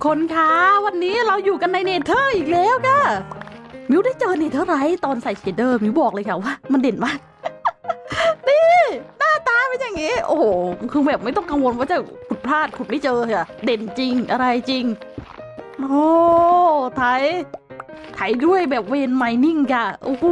คนคะวันนี้เราอยู่กันในเนเธอร์อีกแล้วค่ะมิวได้เจอเนเธอร์ไรท์ตอนใส่เชดเดอร์มิวบอกเลยค่ะว่ามันเด่นมาก นี่หน้าตาเป็นอย่างงี้โอ้โหคือแบบไม่ต้องกังวลว่าจะขุดพลาดขุดไม่เจอค่ะเด่นจริงอะไรจริงโอ้ไถด้วยแบบเวนไมนิ่งค่ะโอ้โห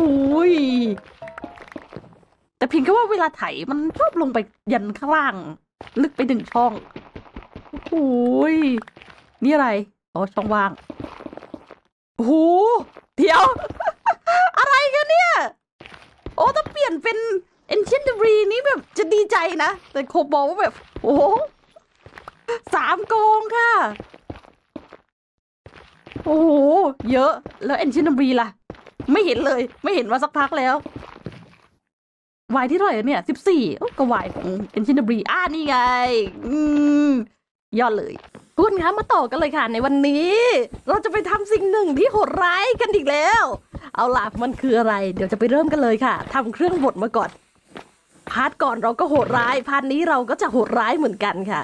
แต่เพียงแค่ว่าเวลาไถมันชอบลงไปยันข้างล่างลึกไปหนึ่งช่องโอ้ยนี่อะไรอ๋อช่องว่างโอ้โหเดี๋ยว อะไรกันเนี่ยโอ้ถ้าเปลี่ยนเป็น Ancient Debris นี้แบบจะดีใจนะแต่โคบอกว่าแบบโอ้โห3 กองค่ะโอ้โหเยอะแล้ว Ancient Debris ล่ะไม่เห็นเลยไม่เห็นมาสักพักแล้ววายที่เท่าไหร่เนี่ย14ก็วายของ Ancient Debrisนี่ไงยอดเลยคุณคะมาต่อกันเลยค่ะในวันนี้เราจะไปทำสิ่งหนึ่งที่โหดร้ายกันอีกแล้วเอาล่ะมันคืออะไรเดี๋ยวจะไปเริ่มกันเลยค่ะทำเครื่องบดมาก่อนพาร์ทก่อนเราก็โหดร้ายพาร์ทนี้เราก็จะโหดร้ายเหมือนกันค่ะ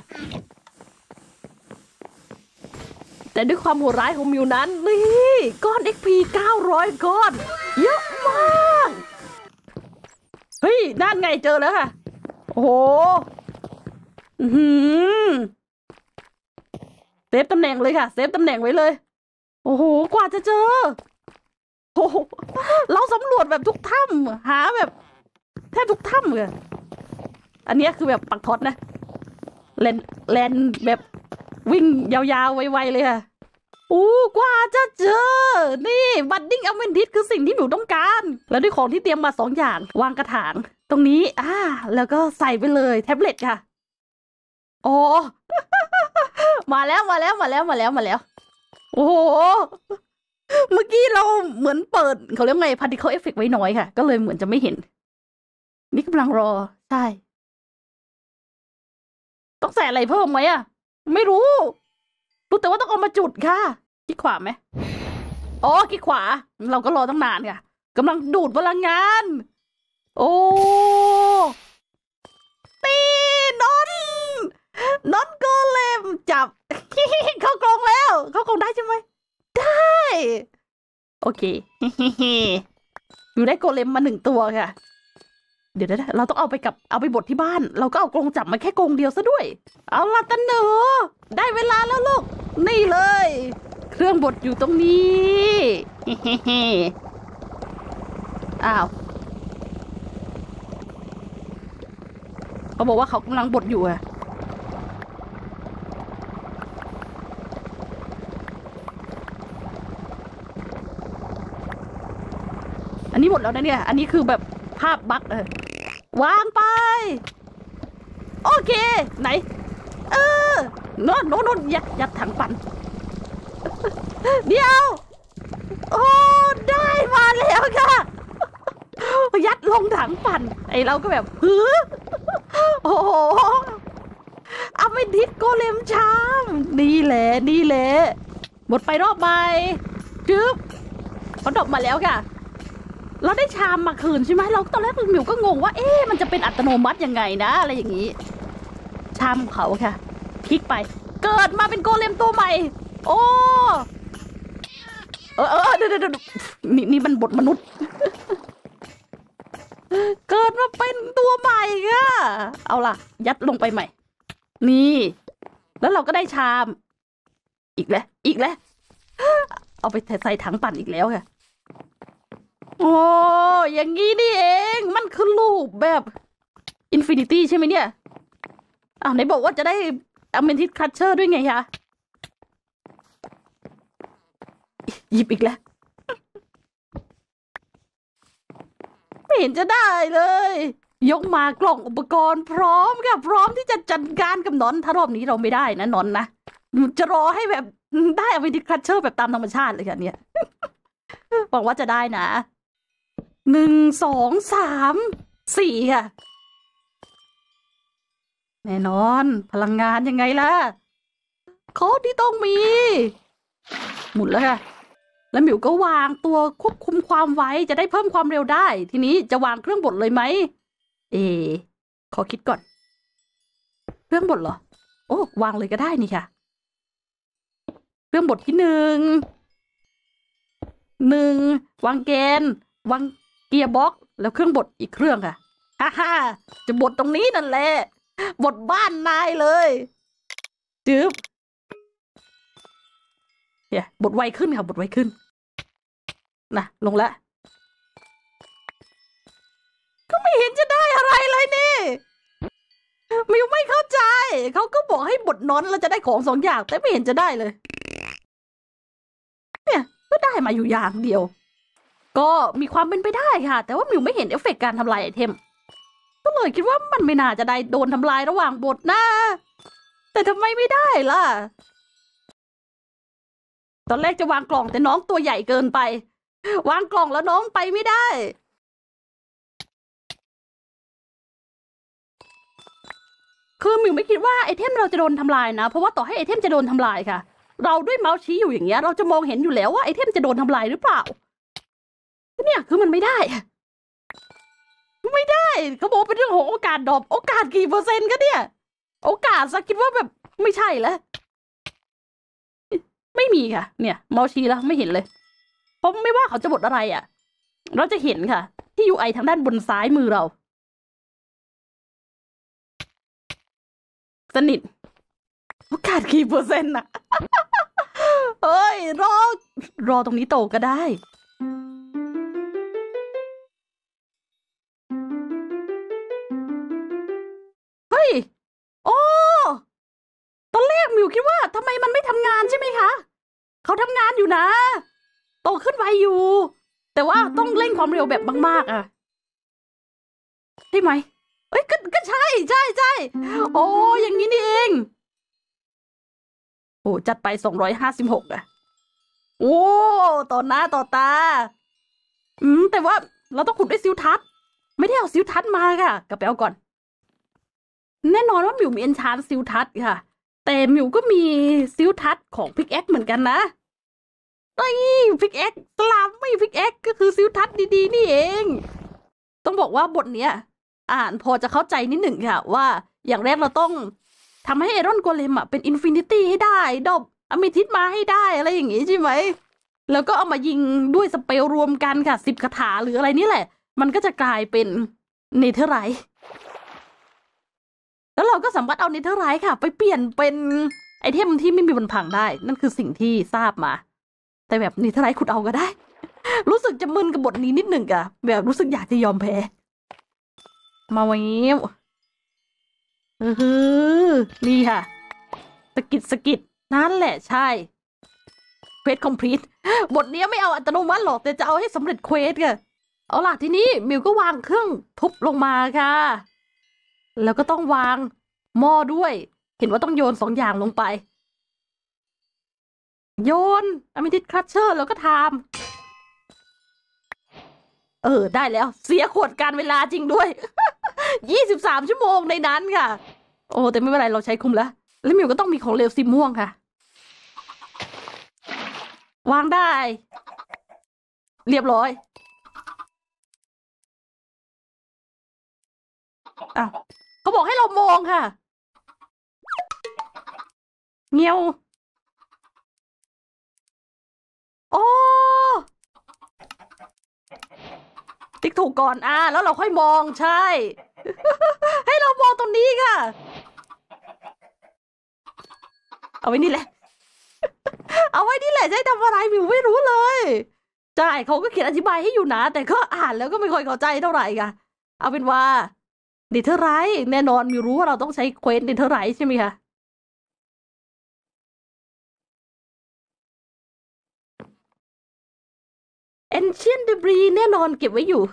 แต่ด้วยความโหดร้ายของมิวนั้นนี่ก้อน XP 900 ก้อนเยอะมากเฮ้ยนั่นไงเจอแล้วค่ะโอ้โหเซฟตำแหน่งเลยค่ะเซฟตำแหน่งไว้เลยโอ้โหกว่าจะเจอโอ้โหเราสำรวจแบบทุกถ้ำหาแบบแทบทุกถ้ำเลยอันนี้คือแบบปักท็อตนะแลนแบบวิ่งยาวๆไวๆเลยค่ะกว่าจะเจอนี่บัดดิ้งอเมนทิสคือสิ่งที่หนูต้องการแล้วด้วยของที่เตรียมมา2 อย่างวางกระถางตรงนี้แล้วก็ใส่ไปเลยแท็บเล็ตค่ะโอ้ มาแล้วโอ้โหเมื่อกี้เราเหมือนเปิดเขาเรียกไงparticle effect ไว้น้อยค่ะก็เลยเหมือนจะไม่เห็นนี่กำลังรอใช่ต้องใส่อะไรเพิ่มไหมไม่รู้แต่ว่าต้องเอามาจุดค่ะคลิกขวาไหมคลิกขวาเราก็รอตั้งนานค่ะกำลังดูดพลังงานโอ้ตีนอนโกเลมจับ เข้ากรงแล้วเข้ากรงได้ใช่ไหมได้โอเค อยู่ได้โกเลมมา1 ตัวค่ะเดี๋ยวเราต้องเอาไปบดที่บ้านเราก็เอากรงจับมาแค่กรงเดียวซะด้วยเอาล่ะตะหนูได้เวลาแล้วลูกนี่เลยเครื่องบดอยู่ตรงนี้อ้าวเขาบอกว่าเขากำลังบดอยู่อันนี้หมดแล้วนะเนี่ยอันนี้คือแบบภาพบั๊กวางไปโอเคไหนโน่นยัดถังปั่นเดี๋ยวโอ้ได้มาแล้วค่ะยัดลงถังปั่นไอเราก็แบบโอ้โหเอาไปดิสโกเลมชามนี่แหละหมดไปรอบใหม่จึ๊บเขาดรอปมาแล้วค่ะเราได้ชามมาคืนใช่ไหมเราตอนแรกมิวก็งงว่ามันจะเป็นอัตโนมัติยังไงนะอะไรอย่างนี้ชามเขาค่ะคลิกไปเกิดมาเป็นโกเลมตัวใหม่โอ้เดี๋ยวนี่มันบทมนุษย์ เกิดมาเป็นตัวใหม่ค่ะเอาล่ะยัดลงไปใหม่นี่แล้วเราก็ได้ชามอีกแล้วเอาไปใส่ถังปั่นอีกแล้วค่ะโอ้อย่างนี้นี่เองมันคือรูปแบบอินฟินิตี้ใช่ไหมเนี่ยไหนบอกว่าจะได้อเมนทิสคัตเชอร์ด้วยไงคะหยิบอีกแล้วไม่เห็นจะได้เลยยกมากล่องอุปกรณ์พร้อมค่ะพร้อมที่จะจัดการกับนอนถ้ารอบนี้เราไม่ได้นะนอนนะจะรอให้แบบได้อเมนทิสคัตเชอร์แบบตามธรรมชาติเลยค่ะเนี่ยหวังว่าจะได้นะ1 2 3 4ค่ะแน่นอนพลังงานยังไงล่ะเขาที่ต้องมีหมุนแล้วค่ะแล้วหมิวก็วางตัวควบคุมความไวจะได้เพิ่มความเร็วได้ทีนี้จะวางเครื่องบดเลยไหมขอคิดก่อนเครื่องบดเหรอวางเลยก็ได้นี่ค่ะรื่องบดที่หนึ่งวางแกนวางเกียร์บ็อกแล้วเครื่องบดอีกเครื่องค่ะฮ่าจะบดตรงนี้นั่นแหละบดบ้านนายเลยจึ๊บเนี่ยบดไวขึ้นค่ะบดไวขึ้นนะลงแล้วก็ไม่เห็นจะได้อะไรเลยนี่มิวไม่เข้าใจเขาก็บอกให้บดนอนแล้วจะได้ของ2 อย่างแต่ไม่เห็นจะได้เลยเนี่ยก็ได้มาอยู่อย่างเดียวก็มีความเป็นไปได้ค่ะแต่ว่ามิวไม่เห็นเอฟเฟกต์การทำลายไอเทมก็เลยคิดว่ามันไม่น่าจะได้โดนทำลายระหว่างบดนะแต่ทำไมไม่ได้ล่ะตอนแรกจะวางกล่องแต่น้องตัวใหญ่เกินไปวางกล่องแล้วน้องไปไม่ได้คือมิวไม่คิดว่าไอเทมเราจะโดนทำลายนะเพราะว่าต่อให้ไอเทมจะโดนทำลายค่ะเราด้วยเมาส์ชี้อยู่อย่างเงี้ยเราจะมองเห็นอยู่แล้วว่าไอเทมจะโดนทำลายหรือเปล่าเนี่ยคือมันไม่ได้เขาบอกเป็นเรื่องของโอกาสดรอปโอกาสกี่%กันเนี่ยโอกาสสักคิดว่าแบบไม่ใช่แล้วไม่มีค่ะเนี่ยเมาส์ชี้แล้วไม่เห็นเลยเพราะไม่ว่าเขาจะบดอะไรเราจะเห็นค่ะที่ UI ทางด้านบนซ้ายมือเราสนิทโอกาสกี่% น่ะ เฮ้ยรอตรงนี้โตก็ได้เฮ้ยโอ้ตอนแรกมิวคิดว่าทำไมมันไม่ทำงานใช่ไหมคะเขาทำงานอยู่นะโตขึ้นไวอยู่แต่ว่าต้องเร่งความเร็วแบบมากๆใช่ไหมเอ้ยก็ใช่โอ้อย่างนี้นี่เองโอ้จัดไป256โอ้ต่อหน้าต่อตาแต่ว่าเราต้องขุดด้วยซิลทัศน์ไม่ได้เอาซิลทัศน์มาค่ะกลับไปเอาก่อนแน่นอนว่ามิวมีเอนชานซิลทัศน์ค่ะแต่มิวก็มีซิลทัศน์ของพิกแอ็กเหมือนกันนะพิกแอ็กสลามไม่พิกแอ็กก็คือซิลทัศน์ดีๆนี่เองต้องบอกว่าบทเนี้ยอ่านพอจะเข้าใจนิดหนึ่งค่ะว่าอย่างแรกเราต้องทำให้ไอรอนโกเลมเป็นอินฟินิตี้ให้ได้ดอบอเมทิสมาให้ได้อะไรอย่างงี้ใช่ไหมแล้วก็เอามายิงด้วยสเปลรวมกันค่ะ10 คาถาหรืออะไรนี่แหละมันก็จะกลายเป็นเนเธอร์ไรท์แล้วเราก็สามารถเอาเนเธอร์ไรท์ค่ะไปเปลี่ยนเป็นไอเทมที่ไม่มีวันพังได้นั่นคือสิ่งที่ทราบมาแต่แบบเนเธอร์ไรท์ขุดเอาก็ได้ รู้สึกจะมึนกับบทนี้นิดหนึ่งอะแบบรู้สึกอยากจะยอมแพ้มาไว้นี่ค่ะสกิดนั่นแหละใช่เควสคอมพลีทบทนี้ไม่เอาอัตโนมัติหรอกแต่จะเอาให้สำเร็จเควสค่ะเอาล่ะทีนี้มิวก็วางเครื่องทุบลงมาค่ะแล้วก็ต้องวางหม้อด้วยเห็นว่าต้องโยน2 อย่างลงไปโยนอะเมทิสครัชเชอร์แล้วก็ทำได้แล้วเสียขวดการเวลาจริงด้วย 23 ชั่วโมงในนั้นค่ะโอ้แต่ไม่เป็นไรเราใช้คุ้มแล้วมิวก็ต้องมีของเหลวสีม่วงค่ะวางได้เรียบร้อยเขาบอกให้เรามองค่ะเงี้ยวโอ้ติ๊กถูกก่อนแล้วเราค่อยมองใช่ ให้เรามองตรงนี้ค่ะเอาไว้นี่แหละ เอาไว้นี่แหละจะให้ทำอะไรมิวไม่รู้เลยใช่เขาก็เขียนอธิบายให้อยู่นะแต่ก็อ่านแล้วก็ไม่ค่อยเข้าใจเท่าไหร่ค่ะเอาเป็นว่าเนเธอร์ไรท์แน่นอนมิวรู้ว่าเราต้องใช้เควสเนเธอร์ไรท์ใช่ไหมคะเอนเชียนเดบรีแน่นอนเก็บไว้อยู่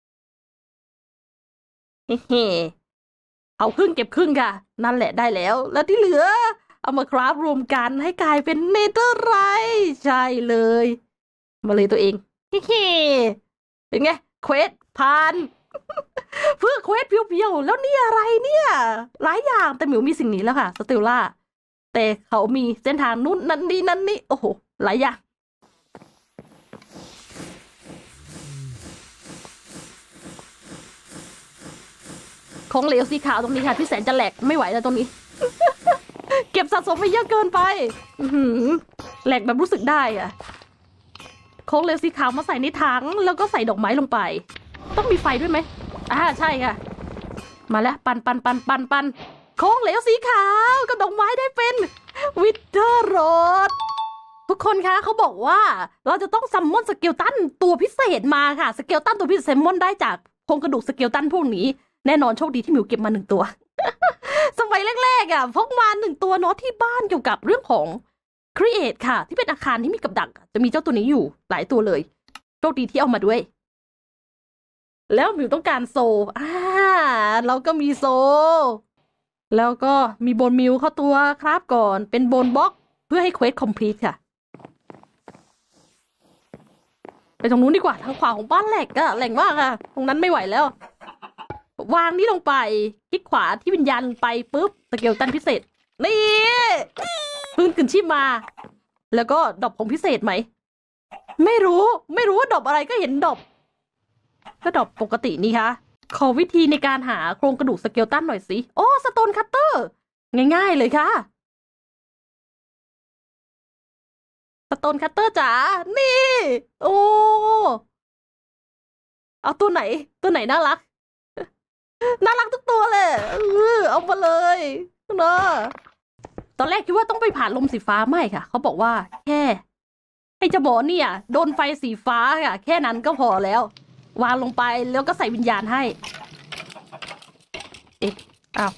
เฮ้เอาครึ่งเก็บครึ่งค่ะนั่นแหละได้แล้วแล้วที่เหลือเอามาคราฟรวมกันให้กลายเป็นเนเธอร์ไรท์ใช่เลยมาเลยตัวเองเฮ้เป็นไงเควสผ่าน เพื่อเควสเพียวๆแล้วนี่อะไรเนี่ยหลายอย่างแต่หมิวมีสิ่งนี้แล้วค่ะสเตลล่าแต่เขามีเส้นทางนู้นนั่นนี่โอ้โหหลายอย่างของเหลวสีขาวตรงนี้ค่ะที่แสนจะแหลกไม่ไหวแล้วตรงนี้เก็บสะสมไปเยอะเกินไปแหลกแบบรู้สึกได้อะโค้งเหลวสีขาวมาใส่ในถังแล้วก็ใส่ดอกไม้ลงไปต้องมีไฟด้วยไหมใช่ค่ะมาแล้วปันโค้งเหลวสีขาวกับดอกไม้ได้เป็นวิเทอร์โรดทุกคนคะเขาบอกว่าเราจะต้องซัมมอนสเกลตันตัวพิเศษมาค่ะสเกลตันตัวพิเศษซัมมอนได้จากโครงกระดูกสเกลตันพวกนี้แน่นอนโชคดีที่มิวเก็บมา1 ตัว สมัยแรกๆพกมา1 ตัวเนาะที่บ้านเกี่ยวกับเรื่องของครีเอทค่ะที่เป็นอาคารที่มีกับดักจะมีเจ้าตัวนี้อยู่หลายตัวเลยโชคดีที่เอามาด้วยแล้วมิวต้องการโซเราก็มีโซแล้วก็มีโบนมิวเข้าตัวครับก่อนเป็นโบนบล็อกเพื่อให้เควสคอมพลีทค่ะไปตรงนู้นดีกว่าทางขวาของบ้านแหลกแหลกมากค่ะตรงนั้นไม่ไหวแล้ววางนี่ลงไปคลิกขวาที่วิญญาณไปปุ๊บสเกลตันพิเศษนี่พื้นขึ้นชีพมาแล้วก็ดรอปของพิเศษไหมไม่รู้ว่าดรอปอะไรก็เห็นดรอปก็ดรอปปกตินี่ค่ะขอวิธีในการหาโครงกระดูกสเกลตันหน่อยสิโอ้สโตนคัตเตอร์ง่ายๆเลยค่ะสโตนคัตเตอร์จ๋านี่โอ้เอาตัวไหนน่ารักทุกตัวเลยเอามาเลยเนาะตอนแรกคิดว่าต้องไปผ่านลมสีฟ้าไม่ค่ะเขาบอกว่าแค่ให้เจ้าหมอเนี่ยโดนไฟสีฟ้าค่ะแค่นั้นก็พอแล้ววางลงไปแล้วก็ใส่วิญญาณให้เอา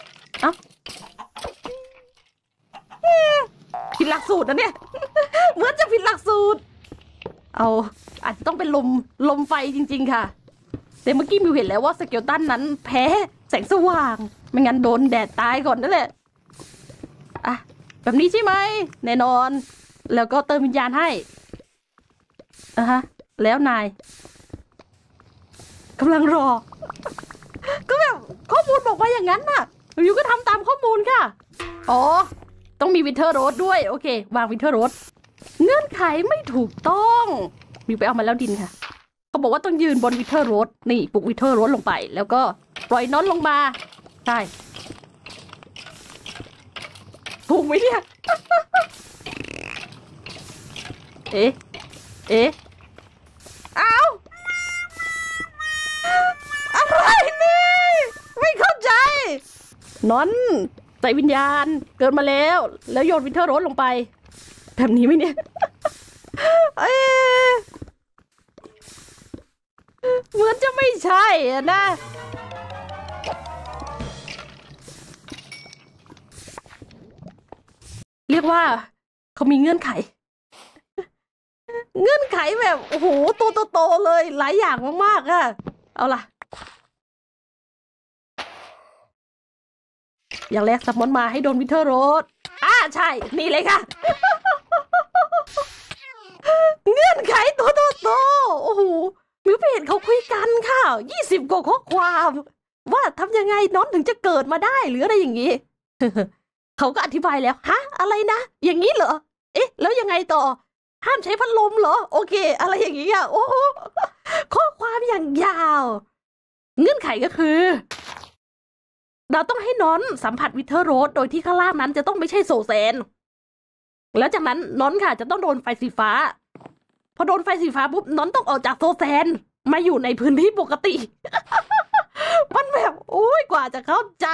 ผิดหลักสูตรนะเนี่ย เหมือนจะผิดหลักสูตรอาจจะต้องเป็นลมไฟจริงๆค่ะแต่เมื่อกี้มิวเห็นแล้วว่าสเกลตันนั้นแพ้แสงสว่างไม่งั้นโดนแดดตายก่อนนั่นแหละแบบนี้ใช่ไหมแน่นอนแล้วก็เติมวิญญาณให้แล้วนายกำลังรอก็แบบข้อมูลบอกว่าอย่างนั้นน่ะมิวก็ทำตามข้อมูลค่ะต้องมีวินเทอร์โรสด้วยโอเควางวินเทอร์โรสเงื่อนไขไม่ถูกต้องมิวไปเอามาแล้วดินค่ะเขาบอกว่าต้องยืนบนวินเทอร์โรสนี่ปลุกวินเทอร์โรสลงไปแล้วก็ปล่อยน้อนลงมาใช่ถูกไหมเนี่ยเอ๊ะเอาอะไรนี่ไม่เข้าใจนอนใส่วิญญาณเกิดมาแล้วโยนวินเทอร์โรสลงไปแบบนี้ไหมเนี่ยเหมือนจะไม่ใช่นะเรียกว่าเขามีเงื่อนไขแบบโอ้โหโตเลยหลายอย่างมากๆอะเอาล่ะอย่างแรกซัมมอนมาให้โดนวินเทอร์โรสใช่นี่เลยค่ะเงื่อนไขโตโอ้โหมิวไปเห็นเขาคุยกันค่ะ20 กว่าข้อความว่าทำยังไงน้องถึงจะเกิดมาได้หรืออะไรอย่างนี้ เขาก็อธิบายแล้วอะไรนะอย่างนี้เหรอแล้วยังไงต่อห้ามใช้พัดลมเหรอโอเคอะไรอย่างนี้โอ้ข้อความอย่างยาวเงื่อนไขก็คือเราต้องให้น้อนสัมผัสวิเทอร์โรสโดยที่ข้างล่างนั้นจะต้องไม่ใช่โซแซนแล้วจากนั้นน้อนค่ะจะต้องโดนไฟสีฟ้าพอโดนไฟสีฟ้าปุ๊บน้อนต้องออกจากโซแซนมาอยู่ในพื้นที่ปกติ มันแบบโอ้ยกว่าจะเข้าใจ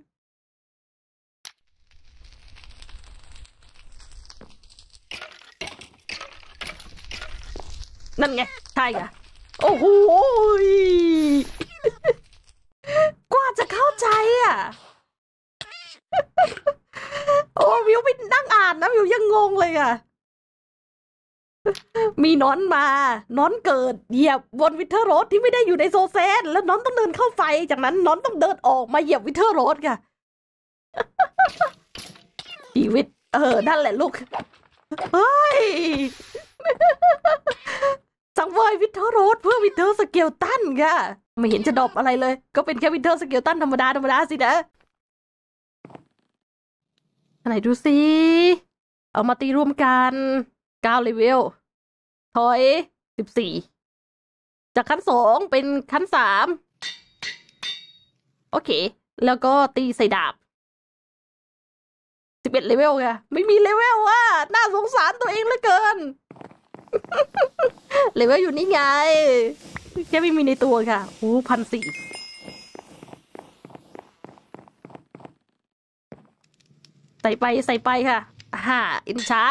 นั่นไงใช่ค่ะโอ้โหกว่าจะเข้าใจโอ้วิวไปนั่งอ่านนะวิวยังงงเลยมีน้อนมาน้อนเกิดเหยียบบนวิเทอร์โรสที่ไม่ได้อยู่ในโซเซนแล้วน้อนต้องเดินเข้าไฟจากนั้นน้อนต้องเดินออกมาเหยียบวิเทอร์โรสค่ะชีวิตนั่นแหละลูกเฮ้ยสังเวยวินเทอร์โรสเพื่อวินเทอร์สเกลตันค่ะไม่เห็นจะดรอปอะไรเลยก็เป็นแค่วินเทอร์สเกลตันธรรมดาสินะไหนดูสิเอามาตีรวมกัน9 เลเวลถอย14จากขั้น2เป็นขั้น3โอเคแล้วก็ตีใส่ดาบ 11เลเวลค่ะไม่มีเลเวลว่ะน่าสงสารตัวเองเหลือเกิน เลเวลอยู่นี่ไงแค่ไม่มีในตัวค่ะโอ้1,400ใส่ไปค่ะอินชาน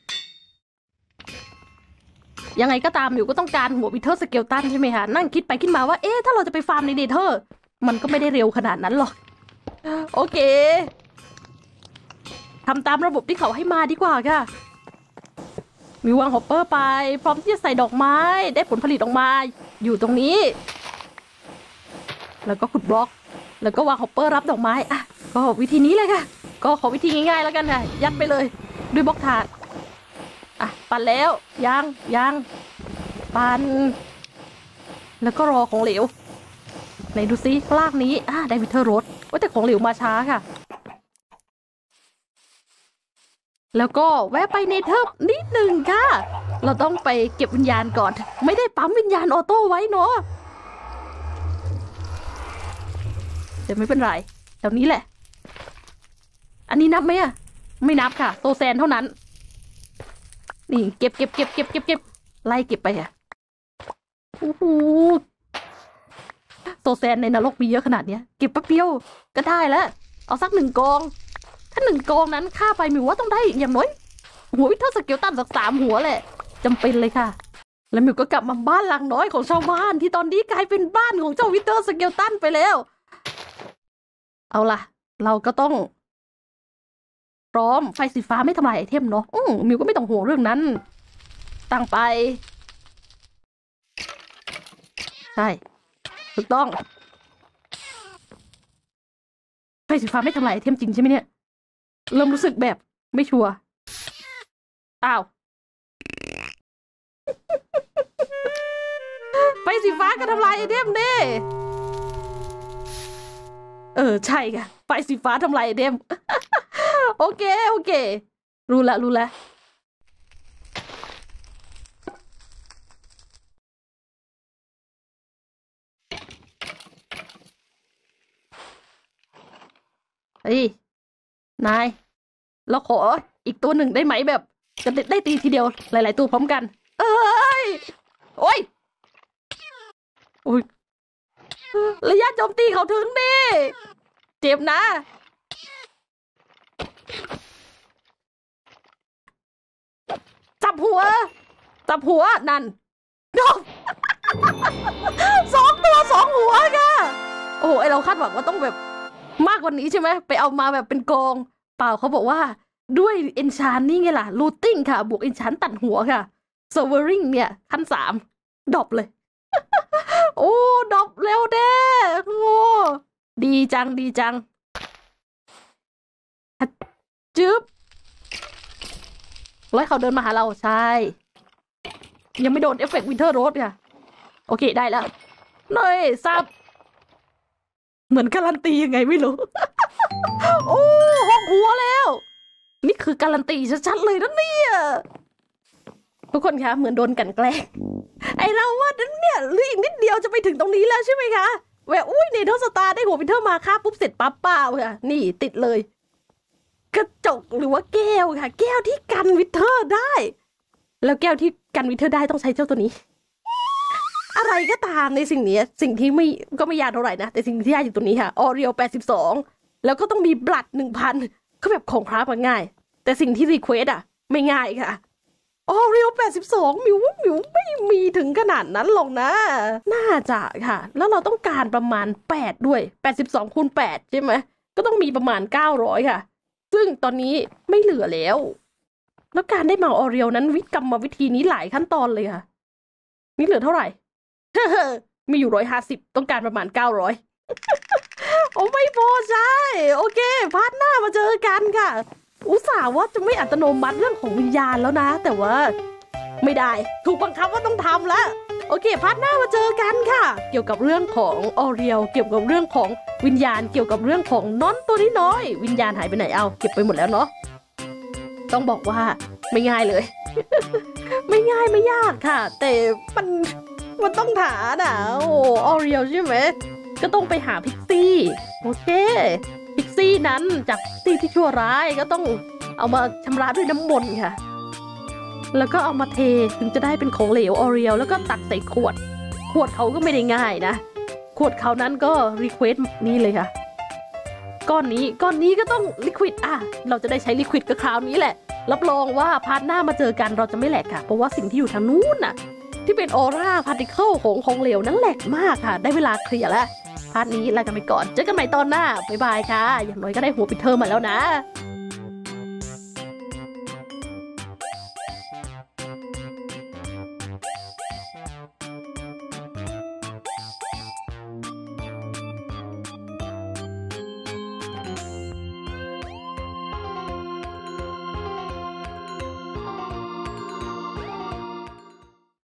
ยังไงก็ตามอยู่ก็ต้องการหัววิเทอร์สเกลตันใช่ไหมคะนั่งคิดไปคิดมาว่าถ้าเราจะไปฟาร์มในเนเธอร์มันก็ไม่ได้เร็วขนาดนั้นหรอกโอเคทำตามระบบที่เขาให้มาดีกว่าค่ะมีวางฮอปเปอร์ไปพร้อมที่จะใส่ดอกไม้ได้ผลผลิตออกมาอยู่ตรงนี้แล้วก็ขุดบล็อกแล้วก็วางฮอปเปอร์รับดอกไม้อ่ะก็วิธีนี้เลยค่ะก็ขอวิธีง่ายๆแล้วกันค่ะยัดไปเลยด้วยบล็อกถาดอ่ะปั่นแล้วยังปั่นแล้วก็รอของเหลวไหนดูซิลากนี้ได้วิเทอร์โรสว่าแต่ของเหลวมาช้าค่ะแล้วก็แวะไปเนเธอร์นิดหนึ่งค่ะเราต้องไปเก็บวิญญาณก่อนไม่ได้ปั๊มวิญญาณออโต้ไว้เนาะแต่ไม่เป็นไรแถวนี้แหละอันนี้นับไหมอะไม่นับค่ะโตแซนเท่านั้นนี่เก็บไล่เก็บไปค่ะโอ้โหโตแซนในนรกมีเยอะขนาดเนี้ยเก็บแป๊บเดียวก็ได้แล้วเอาสัก1 กองถ้า1 กองนั้นค่าไปมิวว่าต้องได้อย่างน้อยหัววิเทอร์สเกลตันสัก3 หัวแหละจำเป็นเลยค่ะแล้วมิวก็กลับมาบ้านหลังน้อยของชาวบ้านที่ตอนนี้กลายเป็นบ้านของเจ้าวิเทอร์สเกลตันไปแล้วเอาล่ะเราก็ต้องพร้อมไฟสีฟ้าไม่ทำลายไอเทมเนาะมิวก็ไม่ต้องห่วงเรื่องนั้นตั้งไปใช่ถูกต้องไฟสีฟ้าไม่ทำลายไอเทมจริงใช่ไหมเนี่ยเริ่มรู้สึกแบบไม่ชัวร์อ้าว ไฟสีฟ้าก็ทำลายไอเทมดิใช่ค่ะไฟสีฟ้าทำลายไอเทม โอเครู้ละเฮ้ยนายเราขออีกตัวหนึ่งได้ไหมแบบจะได้ตีทีเดียวหลายๆตัวพร้อมกันโอ้ยระยะโจมตีเขาถึงดิเจ็บนะจับหัวนั่นโดน2 ตัว 2 หัวค่ะโอ้โหเราคาดหวังว่าต้องแบบมากกว่านี้ใช่ไหมไปเอามาแบบเป็นกองเปล่าเขาบอกว่าด้วยเอนชานนี่ไงล่ะลูติ้งค่ะบวกเอนชานตัดหัวค่ะเซอร์เวอริงเนี่ยขั้น3ดรอปเลย โอ้ดรอปเร็วเด้โอ้ดีจังจึ๊บแล้วเขาเดินมาหาเราใช่ยังไม่โดนเอฟเฟกต์วินเทอร์โรสค่ะโอเคได้แล้วหน่อยซับเหมือนการันตียังไงไม่รู้ โอ้6 หัวแล้วนี่คือการันตีชัดๆเลยนะเนี่ยทุกคนคะเหมือนโดนกันแกล้งไอเราว่าเนี่ยหรืออีกนิดเดียวจะไปถึงตรงนี้แล้วใช่ไหมคะแหวะอุ้ยเนเธอร์สตาร์ได้หัววินเทอร์มาค่าปุ๊บเสร็จปั๊บเปล่าค่ะนี่ติดเลยกระจกหรือว่าแก้วค่ะแก้วที่กันวินเทอร์ได้แล้วแก้วที่กันวินเทอร์ได้ต้องใช้เจ้าตัวนี้อะไรก็ตามในสิ่งนี้สิ่งที่ก็ไม่ยากเท่าไหร่นะแต่สิ่งที่ยากอยู่ตัวนี้ค่ะออเรียล82แล้วก็ต้องมีบลัด 1,000ก็แบบของคราฟมันง่ายแต่สิ่งที่รีเควสอ่ะไม่ง่ายค่ะออเรียล82มิวไม่มีถึงขนาดนั้นหรอกนะน่าจะค่ะแล้วเราต้องการประมาณ8ด้วย82 คูณ 8ใช่ไหมก็ต้องมีประมาณ900ค่ะซึ่งตอนนี้ไม่เหลือแล้วการได้มาออเรียลนั้นกรรมวิธีนี้หลายขั้นตอนเลยค่ะนี่เหลือเท่าไหร่ มีอยู่150ต้องการประมาณ900 โอ้ไม่พอใช่โอเคพาร์ทหน้ามาเจอกันค่ะอุตส่าห์ว่าจะไม่อัตโนมัติเรื่องของวิญญาณแล้วนะแต่ว่าไม่ได้ถูกบังคับว่าต้องทำแล้วโอเคพาร์ทหน้ามาเจอกันค่ะเกี่ยวกับเรื่องของออเรียลเกี่ยวกับเรื่องของวิญญาณเกี่ยวกับเรื่องของน้อนตัวน้อยวิญญาณหายไปไหนเอาเก็บไปหมดแล้วเนาะต้องบอกว่าไม่ง่ายเลย ไม่ง่ายไม่ยากค่ะแต่มันต้องหาน่ะโอ้ออเรียลใช่ไหมก็ต้องไปหาพิกซี่โอเคพิกซี่นั้นจากซี่ที่ชั่วร้ายก็ต้องเอามาชำระด้วยน้ำมนต์ค่ะแล้วก็เอามาเทถึงจะได้เป็นของเหลวออเรียลแล้วก็ตักใส่ขวดเขาก็ไม่ได้ง่ายนะขวดเขานั้นก็รีเควสนี่เลยค่ะก้อนนี้ก็ต้องลิควิดเราจะได้ใช้ลิควิดก็คราวนี้แหละรับรองว่าพาร์ทหน้ามาเจอกันเราจะไม่แหลกค่ะเพราะว่าสิ่งที่อยู่ทางนู้นน่ะที่เป็นออร่าพาร์ติเคิลของเหลวนั้นแหลกมากค่ะได้เวลาเคลียร์แล้วพาร์ทนี้ลากันไปก่อนเจอกันใหม่ตอนหน้าบ๊ายบายค่ะอย่างน้อยก็ได้หัวปิดเทอมมาแล้วนะ